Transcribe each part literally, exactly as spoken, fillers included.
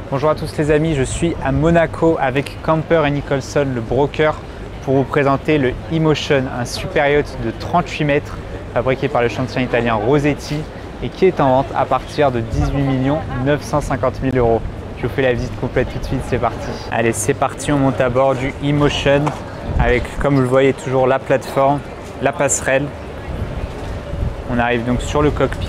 Bonjour à tous les amis, je suis à Monaco avec Camper et Nicholson, le broker, pour vous présenter le E-Motion, un super yacht de trente-huit mètres fabriqué par le chantier italien Rosetti et qui est en vente à partir de dix-huit millions neuf cent cinquante mille euros. Je vous fais la visite complète tout de suite, c'est parti. Allez, c'est parti, on monte à bord du E-Motion avec, comme vous le voyez, toujours la plateforme, la passerelle. On arrive donc sur le cockpit.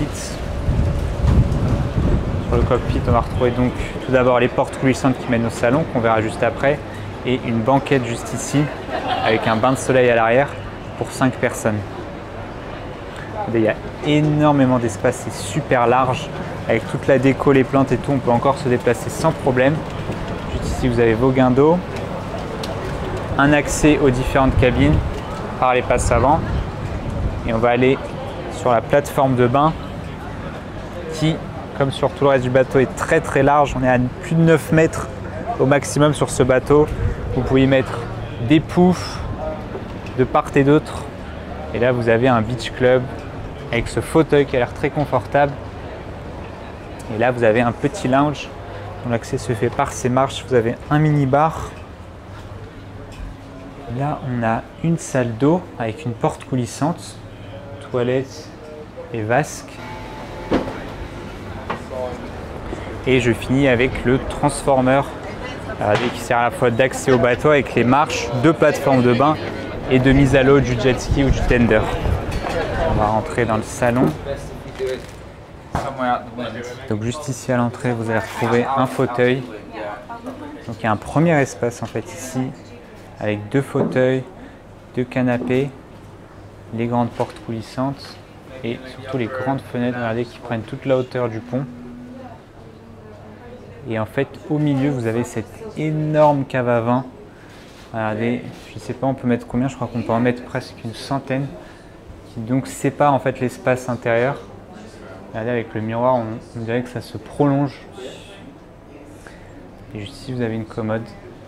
Sur le cockpit, on va retrouver donc tout d'abord les portes coulissantes qui mènent au salon, qu'on verra juste après, et une banquette juste ici, avec un bain de soleil à l'arrière pour cinq personnes. Il y a énormément d'espace, c'est super large, avec toute la déco, les plantes et tout, on peut encore se déplacer sans problème. Juste ici, vous avez vos guindeaux, un accès aux différentes cabines par les passes avant, et on va aller sur la plateforme de bain qui, comme sur tout le reste du bateau, est très très large. On est à plus de neuf mètres au maximum sur ce bateau. Vous pouvez y mettre des poufs de part et d'autre. Et là, vous avez un beach club avec ce fauteuil qui a l'air très confortable. Et là, vous avez un petit lounge dont l'accès se fait par ces marches. Vous avez un mini bar. Là, on a une salle d'eau avec une porte coulissante, toilette et vasque. Et je finis avec le transformer regardez, qui sert à la fois d'accès au bateau avec les marches, deux plateformes de bain et de mise à l'eau du jet ski ou du tender. On va rentrer dans le salon. Donc juste ici à l'entrée, vous allez retrouver un fauteuil. Donc il y a un premier espace en fait ici avec deux fauteuils, deux canapés, les grandes portes coulissantes et surtout les grandes fenêtres regardez, qui prennent toute la hauteur du pont. Et en fait, au milieu, vous avez cette énorme cave à vin. Regardez, je ne sais pas, on peut mettre combien, je crois qu'on peut en mettre presque une centaine. Qui donc sépare en fait l'espace intérieur. Regardez, avec le miroir, on, on dirait que ça se prolonge. Et juste ici, vous avez une commode.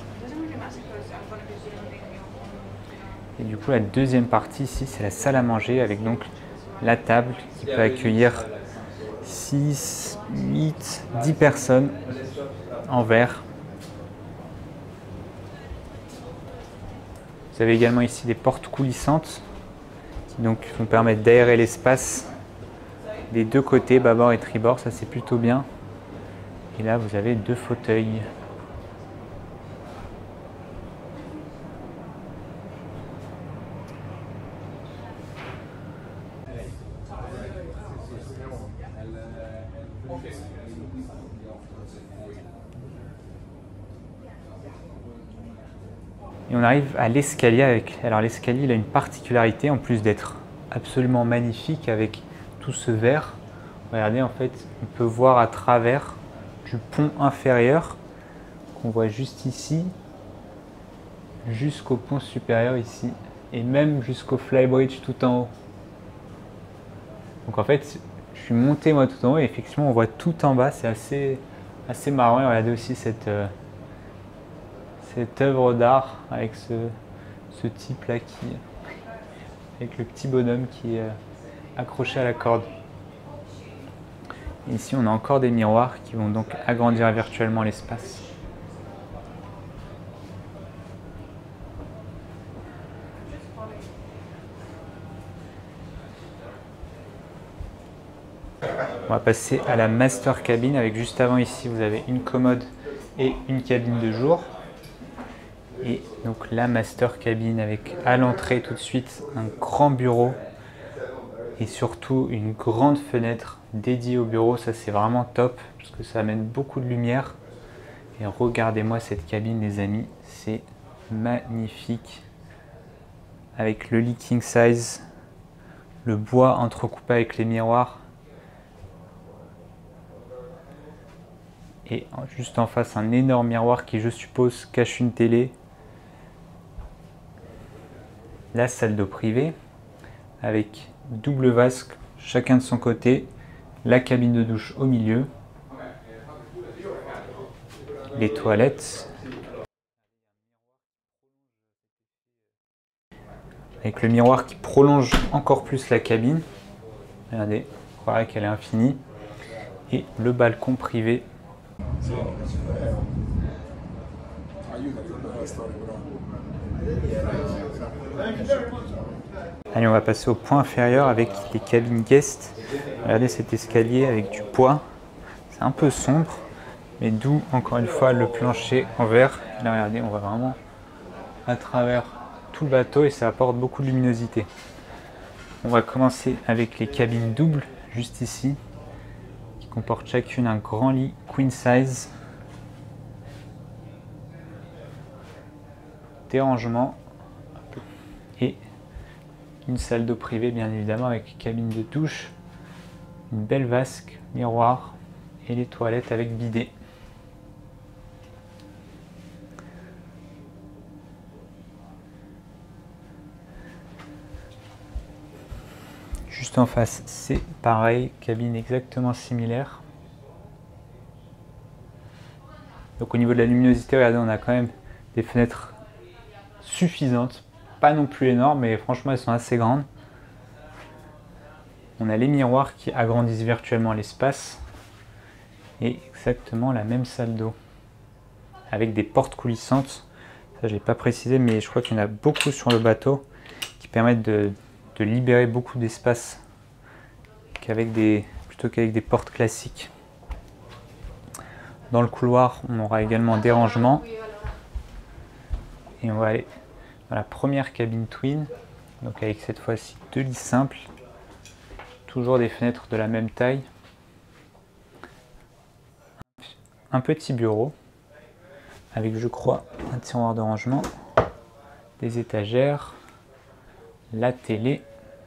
Et du coup, la deuxième partie ici, c'est la salle à manger avec donc la table qui peut accueillir six, huit, dix personnes en verre. Vous avez également ici des portes coulissantes qui donc vont permettre d'aérer l'espace des deux côtés, bâbord et tribord, ça c'est plutôt bien. Et là vous avez deux fauteuils. Et on arrive à l'escalier avec. Alors l'escalier, il a une particularité en plus d'être absolument magnifique avec tout ce verre. Regardez, en fait, on peut voir à travers du pont inférieur qu'on voit juste ici, jusqu'au pont supérieur ici, et même jusqu'au flybridge tout en haut. Donc en fait, je suis monté moi tout en haut et effectivement on voit tout en bas. C'est assez, assez marrant. Et regardez aussi cette euh, cette œuvre d'art avec ce, ce type là qui avec le petit bonhomme qui est accroché à la corde. Et ici on a encore des miroirs qui vont donc agrandir virtuellement l'espace. On va passer à la master cabine avec juste avant ici vous avez une commode et une cabine de jour. Et donc la master cabine avec à l'entrée tout de suite un grand bureau et surtout une grande fenêtre dédiée au bureau. Ça c'est vraiment top parce que ça amène beaucoup de lumière. Et regardez-moi cette cabine les amis, c'est magnifique. Avec le lit king size, le bois entrecoupé avec les miroirs. Et juste en face un énorme miroir qui je suppose cache une télé. La salle d'eau privée avec double vasque chacun de son côté, la cabine de douche au milieu, les toilettes avec le miroir qui prolonge encore plus la cabine. Regardez, on croirait qu'elle est infinie. Et le balcon privé Allez, on va passer au point inférieur avec les cabines guest. Regardez cet escalier avec du bois. C'est un peu sombre, mais d'où encore une fois le plancher en verre. Là, regardez, on voit vraiment à travers tout le bateau et ça apporte beaucoup de luminosité. On va commencer avec les cabines doubles, juste ici, qui comportent chacune un grand lit queen size, des rangements et une salle d'eau privée bien évidemment avec cabine de douche, une belle vasque, miroir et les toilettes avec bidet. Juste en face, c'est pareil, cabine exactement similaire. Donc au niveau de la luminosité, regardez, on a quand même des fenêtres suffisantes, pas non plus énormes, mais franchement elles sont assez grandes. On a les miroirs qui agrandissent virtuellement l'espace et exactement la même salle d'eau avec des portes coulissantes. Ça je l'ai pas précisé, mais je crois qu'il y en a beaucoup sur le bateau qui permettent de, de libérer beaucoup d'espace qu'avec des, plutôt qu'avec des portes classiques. Dans le couloir, on aura également des rangements et on va aller dans la première cabine twin, donc avec cette fois-ci deux lits simples, toujours des fenêtres de la même taille, un petit bureau avec, je crois, un tiroir de rangement, des étagères, la télé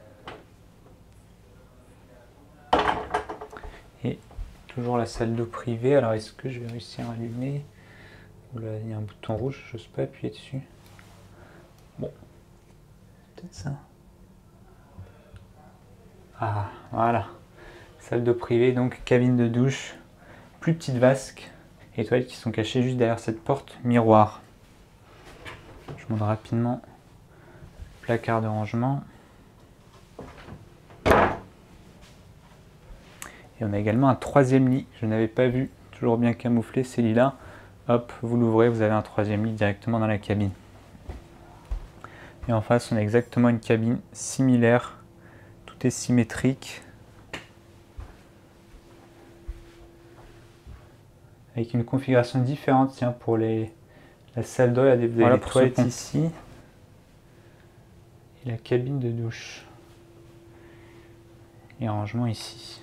et toujours la salle d'eau privée. Alors est-ce que je vais réussir à allumer? Là, il y a un bouton rouge, je n'ose pas appuyer dessus. Bon, peut-être ça. Ah, voilà. Salle d'eau privée, donc cabine de douche, plus petite vasque et toilettes qui sont cachées juste derrière cette porte miroir. Je montre rapidement le placard de rangement. Et on a également un troisième lit, je n'avais pas vu, toujours bien camouflé, ces lits-là. Hop, vous l'ouvrez, vous avez un troisième lit directement dans la cabine. Et en face, on a exactement une cabine similaire. Tout est symétrique. Avec une configuration différente, tiens, pour les, la salle d'eau, il y a des, voilà, des toilettes ici. Et la cabine de douche. Et rangement ici.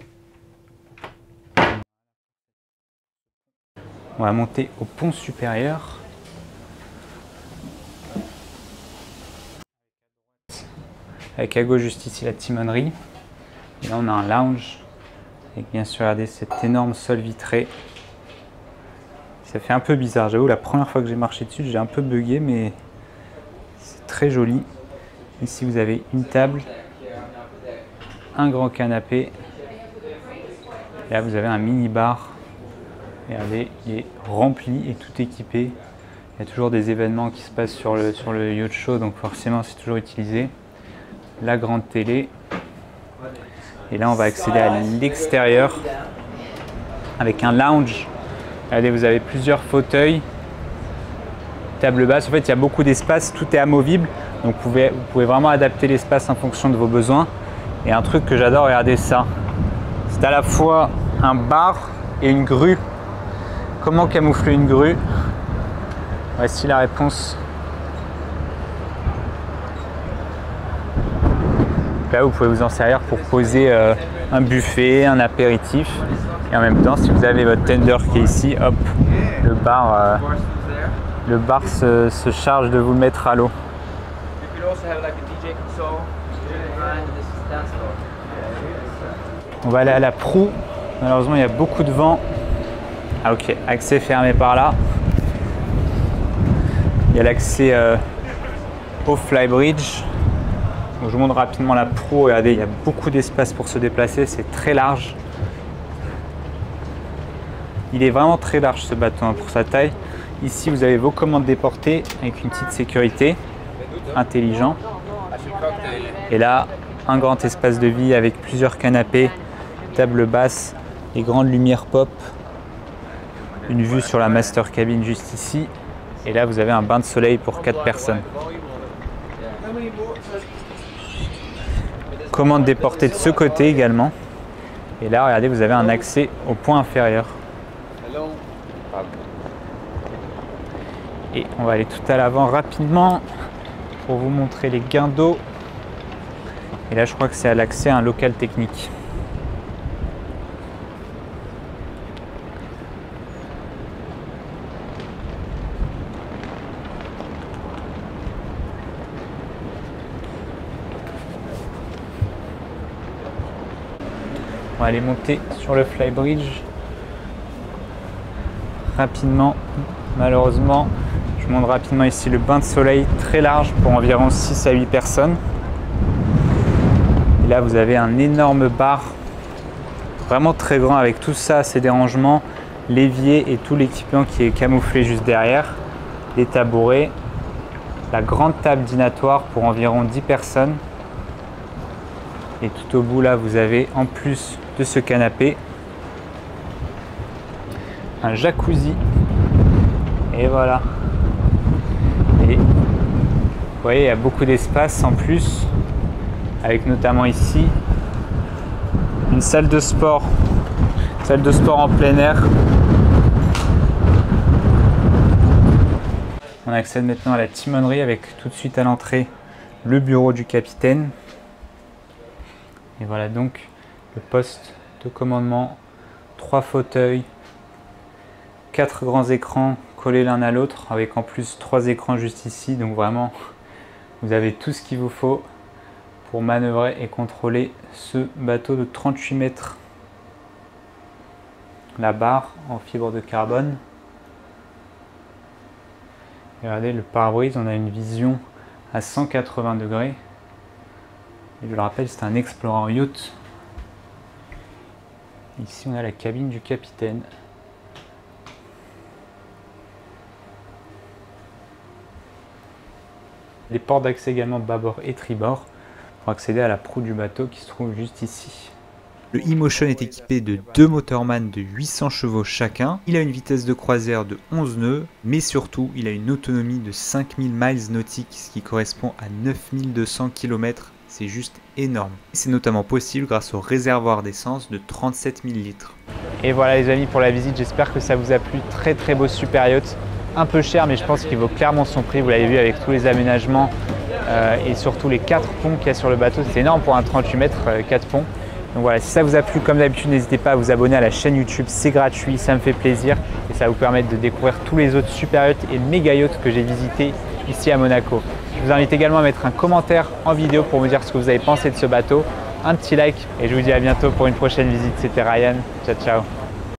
On va monter au pont supérieur. Avec à gauche juste ici la timonerie. Et là on a un lounge. Et bien sûr, regardez cet énorme sol vitré. Ça fait un peu bizarre, j'avoue, la première fois que j'ai marché dessus, j'ai un peu bugué, mais c'est très joli. Ici vous avez une table, un grand canapé. Et là vous avez un mini bar. Regardez, il est rempli et tout équipé. Il y a toujours des événements qui se passent sur le, sur le yacht show, donc forcément c'est toujours utilisé. La grande télé. Et là on va accéder à l'extérieur avec un lounge. Regardez, vous avez plusieurs fauteuils, table basse. En fait, il y a beaucoup d'espace, tout est amovible. Donc vous pouvez, vous pouvez vraiment adapter l'espace en fonction de vos besoins. Et un truc que j'adore, regardez ça. C'est à la fois un bar et une grue. Comment camoufler une grue? Voici la réponse. Là, vous pouvez vous en servir pour poser euh, un buffet, un apéritif. Et en même temps, si vous avez votre tender qui est ici, hop, le bar, euh, le bar se, se charge de vous le mettre à l'eau. On va aller à la proue. Malheureusement, il y a beaucoup de vent. Ah ok, accès fermé par là. Il y a l'accès euh, au flybridge. Donc, je vous montre rapidement la proue. Regardez, il y a beaucoup d'espace pour se déplacer, c'est très large. Il est vraiment très large ce bateau hein, pour sa taille. Ici, vous avez vos commandes déportées avec une petite sécurité, intelligent. Et là, un grand espace de vie avec plusieurs canapés, table basse, les grandes lumières pop. une vue sur la master cabin juste ici. Et là, vous avez un bain de soleil pour quatre personnes. Commande déportée de ce côté également. Et là, regardez, vous avez un accès au point inférieur. Et on va aller tout à l'avant rapidement pour vous montrer les gains d'eau. Et là, je crois que c'est à l'accès à un local technique. On va aller monter sur le flybridge rapidement. Malheureusement, je monte rapidement ici le bain de soleil très large pour environ six à huit personnes. Et là, vous avez un énorme bar, vraiment très grand avec tout ça, ces dérangements, l'évier et tout l'équipement qui est camouflé juste derrière, les tabourets, la grande table dînatoire pour environ dix personnes. Et tout au bout là, vous avez en plus de ce canapé, un jacuzzi. Et voilà. Et vous voyez, il y a beaucoup d'espace en plus, avec notamment ici une salle de sport, salle de sport en plein air. On accède maintenant à la timonerie avec tout de suite à l'entrée le bureau du capitaine. Et voilà donc le poste de commandement, trois fauteuils, quatre grands écrans collés l'un à l'autre avec en plus trois écrans juste ici. Donc vraiment, vous avez tout ce qu'il vous faut pour manœuvrer et contrôler ce bateau de trente-huit mètres. La barre en fibre de carbone. Et regardez le pare-brise, on a une vision à cent quatre-vingts degrés. Et je le rappelle, c'est un Explorer Yacht. Ici, on a la cabine du capitaine. Les portes d'accès également bâbord et tribord pour accéder à la proue du bateau qui se trouve juste ici. Le E-Motion est équipé de deux Motorman de huit cents chevaux chacun. Il a une vitesse de croisière de onze nœuds, mais surtout, il a une autonomie de cinq mille miles nautiques, ce qui correspond à neuf mille deux cents kilomètres. C'est juste énorme. C'est notamment possible grâce au réservoir d'essence de trente-sept mille litres. Et voilà les amis pour la visite, j'espère que ça vous a plu. Très très beau super yacht. Un peu cher, mais je pense qu'il vaut clairement son prix. Vous l'avez vu avec tous les aménagements euh, et surtout les quatre ponts qu'il y a sur le bateau. C'est énorme pour un trente-huit mètres, euh, quatre ponts. Donc voilà, si ça vous a plu, comme d'habitude, n'hésitez pas à vous abonner à la chaîne YouTube. C'est gratuit, ça me fait plaisir et ça va vous permettre de découvrir tous les autres super yachts et méga yachts que j'ai visités ici à Monaco. Je vous invite également à mettre un commentaire en vidéo pour me dire ce que vous avez pensé de ce bateau. Un petit like et je vous dis à bientôt pour une prochaine visite. C'était Ryan. Ciao, ciao.